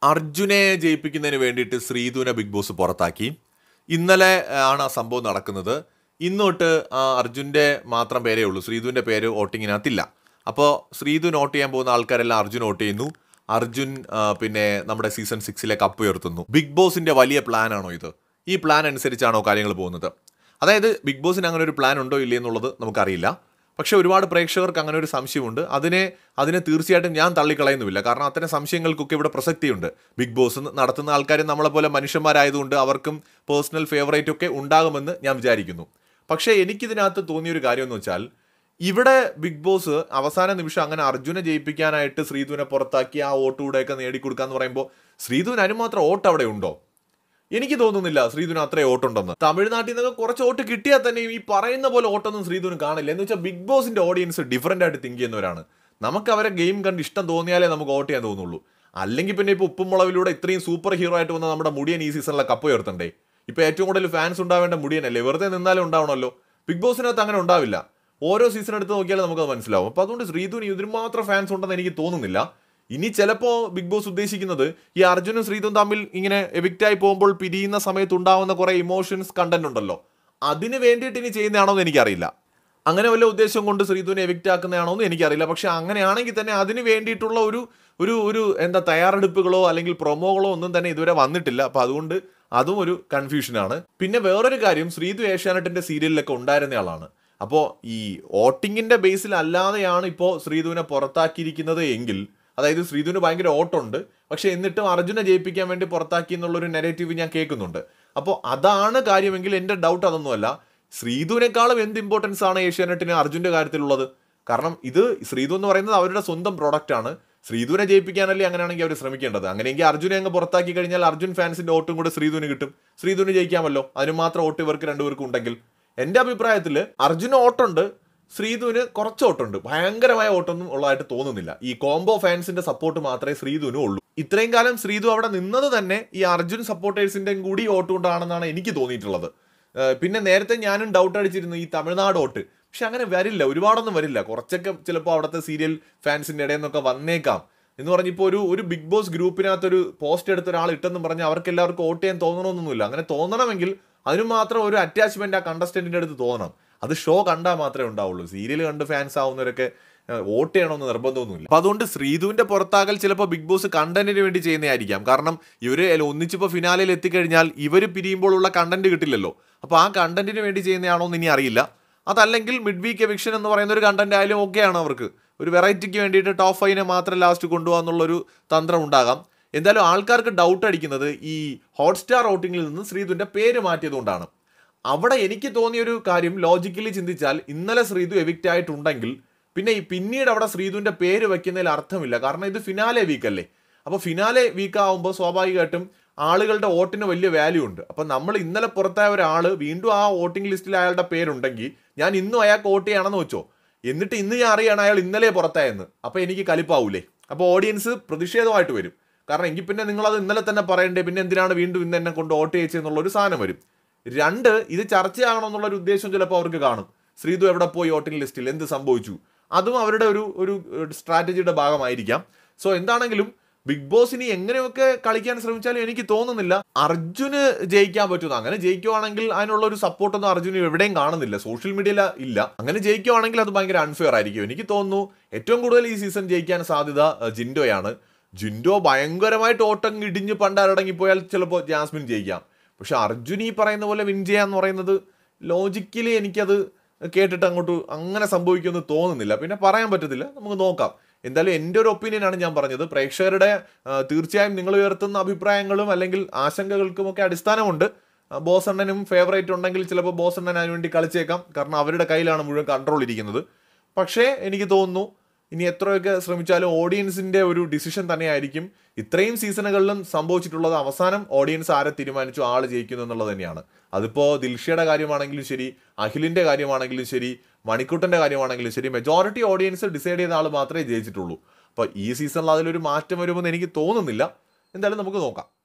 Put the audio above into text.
അർജുനെ ജയിപ്പിക്കുന്നതിന് വേണ്ടിയിട്ട് ശ്രീധുവിനെ big boss പുറത്താക്കി. ഇന്നലെ ആണ് ആ സംഭവം നടക്കുന്നത്. ഇന്നോട്ട് അർജുൻ്റെ മാത്രം പേരേ ഉള്ളൂ, ശ്രീധുവിൻ്റെ പേര് വോട്ടിങ്ങിനകത്തില്ല. അപ്പോൾ ശ്രീധുവിന് വോട്ട് ചെയ്യാൻ പോകുന്ന ആൾക്കാരെല്ലാം അർജുൻ വോട്ട് ചെയ്യുന്നു. അർജുൻ പിന്നെ നമ്മുടെ സീസൺ 6 കപ്പ് ഉയർത്തുന്നു. ബിഗ് ബോസിൻ്റെ വലിയ പ്ലാനാണോ ഇത്? ഈ പ്ലാൻ അനുസരിച്ചാണോ കാര്യങ്ങൾ പോകുന്നത്? അതായത് ബിഗ് ബോസിന് അങ്ങനെ ഒരു പ്ലാൻ ഉണ്ടോ ഇല്ലേ എന്നുള്ളത് നമുക്കറിയില്ല. പക്ഷേ ഒരുപാട് പ്രേക്ഷകർക്ക് അങ്ങനെ ഒരു സംശയമുണ്ട്. അതിനെ തീർച്ചയായിട്ടും ഞാൻ തള്ളിക്കളയുന്നുമില്ല. കാരണം അത്തരം സംശയങ്ങൾക്കൊക്കെ ഇവിടെ പ്രസക്തിയുണ്ട്. ബിഗ് ബോസ് നടത്തുന്ന ആൾക്കാർ നമ്മളെപ്പോലെ മനുഷ്യന്മാരായതുകൊണ്ട് അവർക്കും പേഴ്സണൽ ഫേവറേറ്റ് ഒക്കെ ഉണ്ടാകുമെന്ന് ഞാൻ വിചാരിക്കുന്നു. പക്ഷേ എനിക്കിതിനകത്ത് തോന്നിയൊരു കാര്യം എന്ന് വെച്ചാൽ, ഇവിടെ ബിഗ് ബോസ് അവസാന നിമിഷം അങ്ങനെ അർജുനെ ജയിപ്പിക്കാനായിട്ട് ശ്രീധുവിനെ പുറത്താക്കി ആ വോട്ടുകൂടെയൊക്കെ നേടിക്കൊടുക്കാന്ന് പറയുമ്പോൾ ശ്രീധുവിന് അതിന് മാത്രം വോട്ട് അവിടെ ഉണ്ടോ? എനിക്ക് തോന്നുന്നില്ല ശ്രീധുവിന് അത്രയും വോട്ടുണ്ടെന്ന്. തമിഴ്നാട്ടിൽ നിന്നൊക്കെ കുറച്ച് വോട്ട് കിട്ടിയാൽ തന്നെ ഈ പറയുന്ന പോലെ വോട്ടൊന്നും ശ്രീധുവിന് കാണില്ല. എന്ന് വെച്ചാൽ ബിഗ് ബോസിന്റെ ഓഡിയൻസ് ഡിഫറൻ്റ് ആയിട്ട് തിങ്ക് ചെയ്യുന്നവരാണ്. നമുക്ക് അവരെ ഗെയിം കണ്ട് ഇഷ്ടം തോന്നിയാലേ നമുക്ക് വോട്ട് ചെയ്യാൻ തോന്നുള്ളൂ. അല്ലെങ്കിൽ പിന്നെ ഇപ്പോൾ ഉപ്പും മുളവിലൂടെ ഇത്രയും സൂപ്പർ ഹീറോ ആയിട്ട് വന്ന നമ്മുടെ മുടിയൻ ഈ സീസണിലെ കപ്പ് ഉയർത്തണ്ടേ? ഇപ്പോൾ ഏറ്റവും കൂടുതൽ ഫാൻസ് ഉണ്ടാവേണ്ട മുടിയനല്ലേ? വെറുതെ നിന്നാലും ഉണ്ടാവണമല്ലോ. ബിഗ് ബോസിനകത്ത് അങ്ങനെ ഉണ്ടാവില്ല. ഓരോ സീസൺ എടുത്ത് നോക്കിയാലും നമുക്കത് മനസ്സിലാവും. അപ്പോൾ അതുകൊണ്ട് ശ്രീധുവിന് ഇതിന് മാത്രം ഫാൻസ് ഉണ്ടെന്ന് എനിക്ക് തോന്നുന്നില്ല. ഇനി ചിലപ്പോൾ ബിഗ് ബോസ് ഉദ്ദേശിക്കുന്നത് ഈ അർജുനും ശ്രീധുവും തമ്മിൽ ഇങ്ങനെ എവിക്റ്റായി പോകുമ്പോൾ പിരിയുന്ന സമയത്ത് ഉണ്ടാവുന്ന കുറേ ഇമോഷൻസ് കണ്ടന്റ് ഉണ്ടല്ലോ, അതിന് വേണ്ടിയിട്ട് ഇനി ചെയ്യുന്നതാണോ എന്ന് എനിക്കറിയില്ല. അങ്ങനെ വല്ല ഉദ്ദേശം കൊണ്ട് ശ്രീധുവിനെ എവിക്റ്റ് ആക്കുന്നതാണോ എന്ന് എനിക്കറിയില്ല. പക്ഷെ അങ്ങനെയാണെങ്കിൽ തന്നെ അതിന് വേണ്ടിയിട്ടുള്ള ഒരു തയ്യാറെടുപ്പുകളോ അല്ലെങ്കിൽ പ്രൊമോകളോ ഒന്നും തന്നെ ഇതുവരെ വന്നിട്ടില്ല. അപ്പോൾ അതുകൊണ്ട് അതും ഒരു കൺഫ്യൂഷനാണ്. പിന്നെ വേറൊരു കാര്യം, ശ്രീധു ഏഷ്യാനെറ്റിന്റെ സീരിയലിലൊക്കെ ഉണ്ടായിരുന്ന ആളാണ്. അപ്പോൾ ഈ വോട്ടിങ്ങിന്റെ ബേസിൽ അല്ലാതെയാണ് ഇപ്പോൾ ശ്രീധുവിനെ പുറത്താക്കിയിരിക്കുന്നത് എങ്കിൽ, അതായത് ശ്രീധുവിന് ഭയങ്കര വോട്ടുണ്ട് പക്ഷെ എന്നിട്ടും അർജുനെ ജയിപ്പിക്കാൻ വേണ്ടി പുറത്താക്കി എന്നുള്ളൊരു നെഗറ്റീവ് ഞാൻ കേൾക്കുന്നുണ്ട്. അപ്പോൾ അതാണ് കാര്യമെങ്കിൽ എൻ്റെ ഡൗട്ട് അതൊന്നുമല്ല. ശ്രീധുവിനേക്കാളും എന്ത് ഇമ്പോർട്ടൻസ് ആണ് ഏഷ്യാനെറ്റിന് അർജുൻ്റെ കാര്യത്തിലുള്ളത്? കാരണം ഇത് ശ്രീധു എന്ന് പറയുന്നത് അവരുടെ സ്വന്തം പ്രോഡക്റ്റ് ആണ്. ശ്രീധുവിനെ ജയിപ്പിക്കാനല്ലേ അങ്ങനെയാണെങ്കിൽ അവർ ശ്രമിക്കേണ്ടത്. അങ്ങനെയെങ്കിൽ അർജുനെ അങ്ങ് പുറത്താക്കി കഴിഞ്ഞാൽ അർജുൻ ഫാൻസിന്റെ വോട്ടും കൂടെ ശ്രീധുവിന് കിട്ടും. ശ്രീധുവിന് ജയിക്കാമല്ലോ. അതിന് മാത്രം വോട്ട് ഇവർക്ക് രണ്ടുപേർക്കും ഉണ്ടെങ്കിൽ. എൻ്റെ അഭിപ്രായത്തിൽ അർജുന് വോട്ടുണ്ട്, ശ്രീധുവിന് കുറച്ച് വോട്ടുണ്ട്. ഭയങ്കരമായ വോട്ടൊന്നും ഉള്ളതായിട്ട് തോന്നുന്നില്ല. ഈ കോംബോ ഫാൻസിന്റെ സപ്പോർട്ട് മാത്രമേ ശ്രീധുവിനും ഉള്ളൂ. ഇത്രയും കാലം ശ്രീധു അവിടെ നിന്നത് തന്നെ ഈ അർജുൻ സപ്പോർട്ടേഴ്സിന്റെയും കൂടി വോട്ട് കൊണ്ടാണെന്നാണ് എനിക്ക് തോന്നിയിട്ടുള്ളത്. പിന്നെ നേരത്തെ ഞാനും ഡൗട്ട് അടിച്ചിരുന്നു ഈ തമിഴ്നാട് വോട്ട്. പക്ഷെ അങ്ങനെ വരില്ല, ഒരുപാടൊന്നും വരില്ല. കുറച്ചൊക്കെ ചിലപ്പോൾ അവിടുത്തെ സീരിയൽ ഫാൻസിന്റെ ഇടയിൽ നിന്നൊക്കെ വന്നേക്കാം. എന്ന് പറഞ്ഞപ്പോൾ ഒരു ബിഗ് ബോസ് ഗ്രൂപ്പിനകത്തൊരു പോസ്റ്റ് എടുത്ത ഒരാൾ ഇട്ടെന്ന് പറഞ്ഞാൽ അവർക്ക് എല്ലാവർക്കും വോട്ട് ചെയ്യാൻ തോന്നണമെന്നൊന്നുമില്ല. അങ്ങനെ തോന്നണമെങ്കിൽ അതിന് മാത്രം ഒരു അറ്റാച്ച്മെന്റ് ആ കണ്ടസ്റ്റന്റിന്റെ അടുത്ത് തോന്നണം. അത് ഷോ കണ്ടാൽ മാത്രമേ ഉണ്ടാവുള്ളൂ. സീരിയൽ കണ്ട് ഫാൻസ് ആവുന്നവരൊക്കെ വോട്ട് ചെയ്യണമെന്ന് നിർബന്ധമൊന്നുമില്ല. അപ്പോൾ അതുകൊണ്ട് ശ്രീധുവിന്റെ പുറത്താകൽ ചിലപ്പോൾ ബിഗ് ബോസ് കണ്ടന്റിന് വേണ്ടി ചെയ്യുന്നതായിരിക്കാം. കാരണം ഇവര് ഒന്നിച്ചിപ്പോൾ ഫിനാലയിൽ എത്തിക്കഴിഞ്ഞാൽ ഇവർ പിരിയുമ്പോഴുള്ള കണ്ടന്റ് കിട്ടില്ലല്ലോ. അപ്പോൾ ആ കണ്ടന്റിന് വേണ്ടി ചെയ്യുന്നതാണോ എന്ന് ഇനി അറിയില്ല. അതല്ലെങ്കിൽ മിഡ് വീക്ക് എവിക്ഷൻ എന്ന് പറയുന്ന ഒരു കണ്ടന്റ് ആയാലും ഓക്കെയാണ്. അവർക്ക് ഒരു വെറൈറ്റിക്ക് വേണ്ടിയിട്ട് ടോപ്പ് 5 മാത്രം ലാസ്റ്റ് കൊണ്ടുപോകാന്നുള്ളൊരു തന്ത്രം ഉണ്ടാകാം. എന്തായാലും ആൾക്കാർക്ക് ഡൗട്ട് അടിക്കുന്നത് ഈ ഹോട്ട്സ്റ്റാർ വോട്ടിങ്ങിൽ നിന്ന് ശ്രീധുവിന്റെ പേര് മാറ്റിയതുകൊണ്ടാണ്. അവിടെ എനിക്ക് തോന്നിയൊരു കാര്യം, ലോജിക്കലി ചിന്തിച്ചാൽ ഇന്നലെ ശ്രീധു എവിക്റ്റ് ആയിട്ടുണ്ടെങ്കിൽ പിന്നെ പിന്നീട് അവിടെ ശ്രീധുവിന്റെ പേര് വെക്കുന്നതിൽ അർത്ഥമില്ല. കാരണം ഇത് ഫിനാലെ വീക്കല്ലേ. അപ്പോൾ ഫിനാലെ വീക്ക് ആകുമ്പോൾ സ്വാഭാവികമായിട്ടും ആളുകളുടെ വോട്ടിന് വലിയ വാല്യൂ ഉണ്ട്. അപ്പം നമ്മൾ ഇന്നലെ പുറത്തായ ഒരാൾ വീണ്ടും ആ വോട്ടിംഗ് ലിസ്റ്റിൽ അയാളുടെ പേരുണ്ടെങ്കിൽ ഞാൻ ഇന്നും അയാൾക്ക് വോട്ട് ചെയ്യണമെന്ന് വെച്ചോ, എന്നിട്ട് ഇന്ന് ഞാൻ അറിയാണ് അയാൾ ഇന്നലെ പുറത്തായെന്ന്, അപ്പോൾ എനിക്ക് കലിപ്പാവൂലേ? അപ്പോൾ ഓഡിയൻസ് പ്രതിഷേധമായിട്ട് വരും. കാരണം എങ്കിൽ പിന്നെ നിങ്ങളത് ഇന്നലെ തന്നെ പറയണ്ടേ, പിന്നെ എന്തിനാണ് വീണ്ടും ഇന്ന് എന്നെ കൊണ്ട് വോട്ട് ചെയ്യിച്ചെന്നുള്ളൊരു സാധനം വരും. 2, ഇത് ചർച്ചയാകണമെന്നുള്ളൊരു ഉദ്ദേശം ചിലപ്പോൾ അവർക്ക് കാണും. ശ്രീധു എവിടെ പോയി വോട്ടിംഗ് ലിസ്റ്റിൽ, എന്ത് സംഭവിച്ചു, അതും അവരുടെ ഒരു സ്ട്രാറ്റജിയുടെ ഭാഗമായിരിക്കാം. സോ എന്താണെങ്കിലും ബിഗ് ബോസിന് എങ്ങനെയൊക്കെ കളിക്കാൻ ശ്രമിച്ചാലും എനിക്ക് തോന്നുന്നില്ല അർജുന് ജയിക്കാൻ പറ്റുന്നു. അങ്ങനെ ജയിക്കുവാണെങ്കിൽ അതിനുള്ള ഒരു സപ്പോർട്ടൊന്നും അർജുന് എവിടെയും കാണുന്നില്ല, സോഷ്യൽ മീഡിയയിൽ ഇല്ല. അങ്ങനെ ജയിക്കുവാണെങ്കിൽ അത് ഭയങ്കര അൺഫെയർ ആയിരിക്കും. എനിക്ക് തോന്നുന്നു ഏറ്റവും കൂടുതൽ ഈ സീസൺ ജയിക്കാൻ സാധ്യത ജിൻഡോയാണ്. ജിൻഡോ ഭയങ്കരമായിട്ട് ഓട്ടം ഇടിഞ്ഞ് പണ്ടാരടങ്ങിപ്പോയാൽ ചിലപ്പോൾ ജാസ്മിൻ ജയിക്കാം. പക്ഷെ അർജുൻ ഈ പറയുന്ന പോലെ വിൻ ചെയ്യാന്ന് പറയുന്നത് ലോജിക്കലി എനിക്കത് കേട്ടിട്ട് അങ്ങോട്ട് അങ്ങനെ സംഭവിക്കുമെന്ന് തോന്നുന്നില്ല. പിന്നെ പറയാൻ പറ്റത്തില്ല, നമുക്ക് നോക്കാം. എന്തായാലും എൻ്റെ ഒരു ഒപ്പീനിയനാണ് ഞാൻ പറഞ്ഞത്. പ്രേക്ഷകരുടെ തീർച്ചയായും നിങ്ങൾ ഉയർത്തുന്ന അഭിപ്രായങ്ങളും അല്ലെങ്കിൽ ആശങ്കകൾക്കുമൊക്കെ അടിസ്ഥാനമുണ്ട്. ബോസണ്ണനും ഫേവറേറ്റ് ഉണ്ടെങ്കിൽ ചിലപ്പോൾ ബോസണ്ണൻ അതിനുവേണ്ടി കളിച്ചേക്കാം. കാരണം അവരുടെ കയ്യിലാണ് മുഴുവൻ കൺട്രോൾ ഇരിക്കുന്നത്. പക്ഷേ എനിക്ക് തോന്നുന്നു ഇനി എത്രയൊക്കെ ശ്രമിച്ചാലും ഓഡിയൻസിൻ്റെ ഒരു ഡിസിഷൻ തന്നെയായിരിക്കും. ഇത്രയും സീസണുകളിലും സംഭവിച്ചിട്ടുള്ളത് അവസാനം ഓഡിയൻസ് ആരെ തീരുമാനിച്ചു ആൾ ജയിക്കുന്നു എന്നുള്ളത് തന്നെയാണ്. അതിപ്പോൾ ദിൽഷയുടെ കാര്യമാണെങ്കിലും ശരി, അഖിലിൻ്റെ കാര്യമാണെങ്കിലും ശരി, മണിക്കുട്ടൻ്റെ കാര്യമാണെങ്കിലും ശരി, മെജോറിറ്റി ഓഡിയൻസ് ഡിസൈഡ് ചെയ്ത ആൾ മാത്രമേ ജയിച്ചിട്ടുള്ളൂ. അപ്പോൾ ഈ സീസണിൽ അതിലൊരു മാറ്റം വരുമെന്ന് എനിക്ക് തോന്നുന്നില്ല. എന്തായാലും നമുക്ക് നോക്കാം.